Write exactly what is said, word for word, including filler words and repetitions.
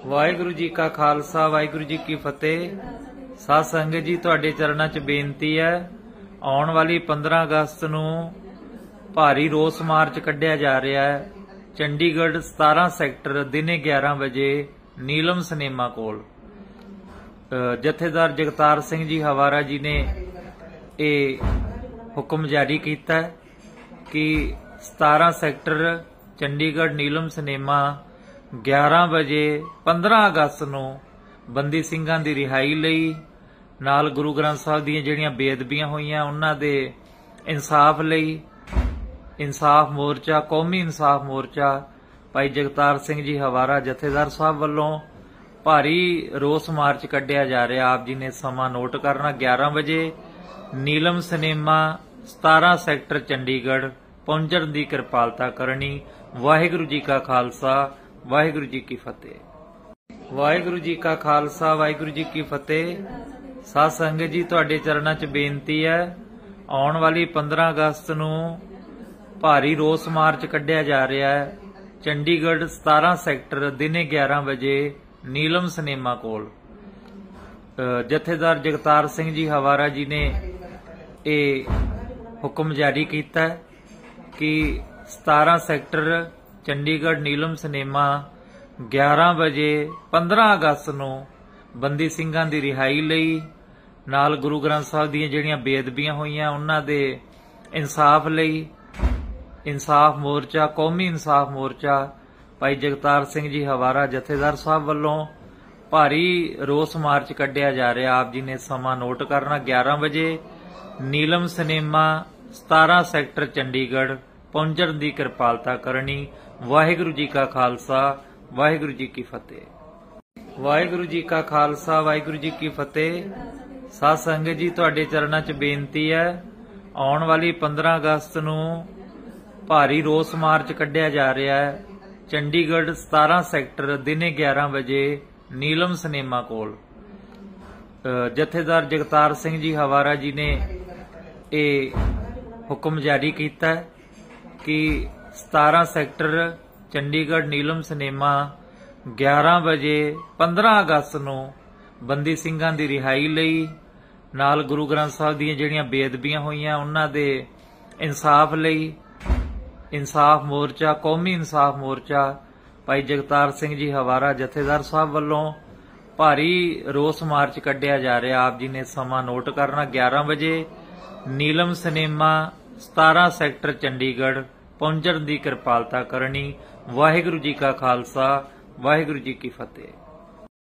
ਵਾਹਿਗੁਰੂ ਜੀ ਕਾ ਖਾਲਸਾ ਵਾਹਿਗੁਰੂ ਜੀ ਕੀ ਫਤਿਹ। ਸਾਧ ਸੰਗਤ ਜੀ, ਤੁਹਾਡੇ ਚਰਨਾਂ 'ਚ ਬੇਨਤੀ ਹੈ, ਆਉਣ ਵਾਲੀ ਪੰਦਰਾਂ ਅਗਸਤ ਨੂੰ ਭਾਰੀ ਰੋਸ ਮਾਰਚ ਕੱਢਿਆ ਜਾ ਰਿਹਾ ਹੈ ਚੰਡੀਗੜ੍ਹ ਸਤਾਰਾਂ ਸੈਕਟਰ ਦਿਨੇ ਗਿਆਰਾਂ ਵਜੇ ਨੀਲਮ ਸਿਨੇਮਾ ਕੋਲ। ਜਥੇਦਾਰ ਜਗਤਾਰ ਸਿੰਘ ਜੀ ਹਵਾਰਾ ਜੀ ਨੇ ਇਹ ਹੁਕਮ ਜਾਰੀ ਕੀਤਾ ਕਿ ਸਤਾਰਾਂ ਸੈਕਟਰ ਚੰਡੀਗੜ੍ਹ ਨੀਲਮ ਸਿਨੇਮਾ ਗਿਆਰਾਂ ਵਜੇ ਪੰਦਰਾਂ ਅਗਸਤ ਨੂੰ ਬੰਦੀ ਸਿੰਘਾਂ ਦੀ ਰਿਹਾਈ ਲਈ, ਨਾਲ ਗੁਰੂ ਗ੍ਰੰਥ ਸਾਹਿਬ ਦੀਆਂ ਜਿਹੜੀਆਂ ਬੇਅਦਬੀਆਂ ਹੋਈਆਂ ਉਹਨਾਂ ਦੇ ਇਨਸਾਫ ਲਈ ਇਨਸਾਫ ਮੋਰਚਾ, ਕੌਮੀ ਇਨਸਾਫ ਮੋਰਚਾ ਭਾਈ ਜਗਤਾਰ ਸਿੰਘ ਜੀ ਹਵਾਰਾ ਜਥੇਦਾਰ ਸਾਹਿਬ ਵੱਲੋਂ ਭਾਰੀ ਰੋਸ ਮਾਰਚ ਕੱਢਿਆ ਜਾ ਰਿਹਾ। ਆਪ ਜੀ ਨੇ ਸਮਾਂ ਨੋਟ ਕਰਨਾ, ਗਿਆਰਾਂ ਵਜੇ ਨੀਲਮ ਸਿਨੇਮਾ ਸਤਾਰਾਂ ਸੈਕਟਰ ਚੰਡੀਗੜ੍ਹ ਪਹੁੰਚਣ ਦੀ ਕਿਰਪਾਲਤਾ ਕਰਨੀ। ਵਾਹਿਗੁਰੂ ਜੀ ਕਾ ਖਾਲਸਾ ਵਾਹਿਗੁਰੂ ਜੀ ਕੀ ਫਤਿਹ। ਵਾਹਿਗੁਰੂ ਜੀ ਕਾ ਖਾਲਸਾ ਵਾਹਿਗੁਰੂ ਜੀ ਕੀ ਫਤਿਹ। ਸਾਧ ਸੰਗਤ ਜੀ, ਤੁਹਾਡੇ ਚਰਨਾਂ 'ਚ ਬੇਨਤੀ ਹੈ, ਆਉਣ ਵਾਲੀ ਪੰਦਰਾਂ ਅਗਸਤ ਨੂੰ ਭਾਰੀ ਰੋਸ ਮਾਰਚ ਕੱਢਿਆ ਜਾ ਰਿਹਾ ਹੈ ਚੰਡੀਗੜ੍ਹ ਸਤਾਰਾਂ ਸੈਕਟਰ ਦਿਨੇ ਗਿਆਰਾਂ ਵਜੇ ਨੀਲਮ ਸਿਨੇਮਾ ਕੋਲ। ਜਥੇਦਾਰ ਜਗਤਾਰ ਸਿੰਘ ਜੀ ਹਵਾਰਾ ਜੀ ਨੇ ਇਹ ਹੁਕਮ ਜਾਰੀ ਕੀਤਾ ਕਿ ਸਤਾਰਾਂ ਸੈਕਟਰ ਚੰਡੀਗੜ੍ਹ ਨੀਲਮ ਸਿਨੇਮਾ ਗਿਆਰਾਂ ਵਜੇ ਪੰਦਰਾਂ ਅਗਸਤ ਨੂੰ ਬੰਦੀ ਸਿੰਘਾਂ ਦੀ ਰਿਹਾਈ ਲਈ, ਨਾਲ ਗੁਰੂ ਗ੍ਰੰਥ ਸਾਹਿਬ ਦੀਆਂ ਜਿਹੜੀਆਂ ਬੇਅਦਬੀਆਂ ਹੋਈਆਂ ਉਹਨਾਂ ਦੇ ਇਨਸਾਫ ਲਈ ਇਨਸਾਫ ਮੋਰਚਾ, ਕੌਮੀ ਇਨਸਾਫ ਮੋਰਚਾ ਭਾਈ ਜਗਤਾਰ ਸਿੰਘ ਜੀ ਹਵਾਰਾ ਜਥੇਦਾਰ ਸਾਹਿਬ ਵੱਲੋਂ ਭਾਰੀ ਰੋਸ ਮਾਰਚ ਕੱਢਿਆ ਜਾ ਰਿਹਾ। ਆਪ ਜੀ ਨੇ ਸਮਾਂ ਨੋਟ ਕਰਨਾ, ਗਿਆਰਾਂ ਵਜੇ ਨੀਲਮ ਸਿਨੇਮਾ ਸਤਾਰਾਂ ਸੈਕਟਰ ਚੰਡੀਗੜ੍ਹ ਪਹੁੰਚਣ ਦੀ ਕਿਰਪਾਲਤਾ ਕਰਨੀ। ਵਾਹਿਗੁਰੂ ਜੀ ਕਾ ਖਾਲਸਾ ਵਾਹਿਗੁਰੂ ਜੀ ਕੀ ਫਤਿਹ। ਵਾਹਿਗੁਰੂ ਜੀ ਕਾ ਖਾਲਸਾ ਵਾਹਿਗੁਰੂ ਜੀ ਕੀ ਫਤਿਹ। ਸਾਧ ਸੰਗਤ ਜੀ, ਤੁਹਾਡੇ ਚਰਨਾਂ 'ਚ ਬੇਨਤੀ ਹੈ, ਆਉਣ ਵਾਲੀ ਪੰਦਰਾਂ ਅਗਸਤ ਨੂੰ ਭਾਰੀ ਰੋਸ ਮਾਰਚ ਕੱਢਿਆ ਜਾ ਰਿਹਾ ਹੈ ਚੰਡੀਗੜ੍ਹ ਸਤਾਰਾਂ ਸੈਕਟਰ ਦਿਨੇ ਗਿਆਰਾਂ ਵਜੇ ਨੀਲਮ ਸਿਨੇਮਾ ਕੋਲ। ਜਥੇਦਾਰ ਜਗਤਾਰ ਸਿੰਘ ਜੀ ਹਵਾਰਾ ਜੀ ਨੇ ਇਹ ਹੁਕਮ ਜਾਰੀ ਕੀਤਾ ਕਿ ਸਤਾਰਾਂ ਸੈਕਟਰ ਚੰਡੀਗੜ੍ਹ ਨੀਲਮ ਸਿਨੇਮਾ ਗਿਆਰਾਂ ਵਜੇ ਪੰਦਰਾਂ ਅਗਸਤ ਨੂੰ ਬੰਦੀ ਸਿੰਘਾਂ ਦੀ ਰਿਹਾਈ ਲਈ, ਨਾਲ ਗੁਰੂ ਗ੍ਰੰਥ ਸਾਹਿਬ ਦੀਆਂ ਜਿਹੜੀਆਂ ਬੇਅਦਬੀਆਂ ਹੋਈਆਂ ਉਹਨਾਂ ਦੇ ਇਨਸਾਫ ਲਈ ਇਨਸਾਫ ਮੋਰਚਾ, ਕੌਮੀ ਇਨਸਾਫ ਮੋਰਚਾ ਭਾਈ ਜਗਤਾਰ ਸਿੰਘ ਜੀ ਹਵਾਰਾ ਜਥੇਦਾਰ ਸਾਹਿਬ ਵੱਲੋਂ ਭਾਰੀ ਰੋਸ ਮਾਰਚ ਕੱਢਿਆ ਜਾ ਰਿਹਾ। ਆਪ ਜੀ ਨੇ ਸਮਾਂ ਨੋਟ ਕਰਨਾ, ਗਿਆਰਾਂ ਵਜੇ ਨੀਲਮ ਸਿਨੇਮਾ ਸਤਾਰਾਂ ਸੈਕਟਰ ਚੰਡੀਗੜ੍ਹ ਪਹੁੰਚਣ ਦੀ ਕਿਰਪਾਲਤਾ ਕਰਨੀ। ਵਾਹਿਗੁਰੂ ਜੀ ਕਾ ਖਾਲਸਾ ਵਾਹਿਗੁਰੂ ਜੀ ਕੀ ਫਤਿਹ।